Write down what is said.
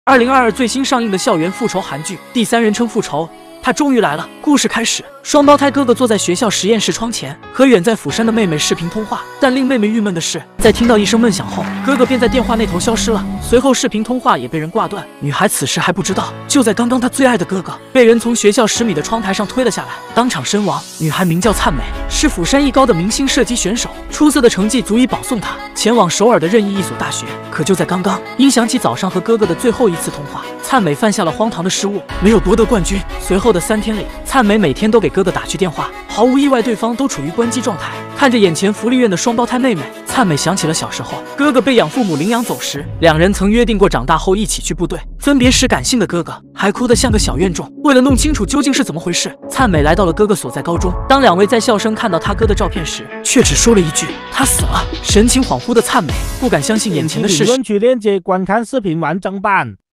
2022最新上映的校园复仇韩剧《第三人称复仇》。他终于来了。故事开始，双胞胎哥哥坐在学校实验室窗前，和远在釜山的妹妹视频通话。但令妹妹郁闷的是，在听到一声闷响后，哥哥便在电话那头消失了。随后视频通话也被人挂断。女孩此时还不知道，就在刚刚她最爱的哥哥被人从学校10米的窗台上推了下来，当场身亡。女孩名叫灿美，是釜山艺高的明星射击选手，出色的成绩足以保送她前往首尔的任意一所大学。可就在刚刚，因想起早上和哥哥的最后一次通话，灿美犯下了荒唐的失误，没有夺得冠军。随后的3天里，灿美每天都给哥哥打去电话，毫无意外，对方都处于关机状态。看着眼前福利院的双胞胎妹妹，灿美想起了小时候哥哥被养父母领养走时，两人曾约定过长大后一起去部队。分别时感性的哥哥还哭得像个小怨种。为了弄清楚究竟是怎么回事，灿美来到了哥哥所在高中。当两位在校生看到他哥的照片时，却只说了一句他死了。神情恍惚的灿美不敢相信眼前的事实。 评论区链接观看视频完整版。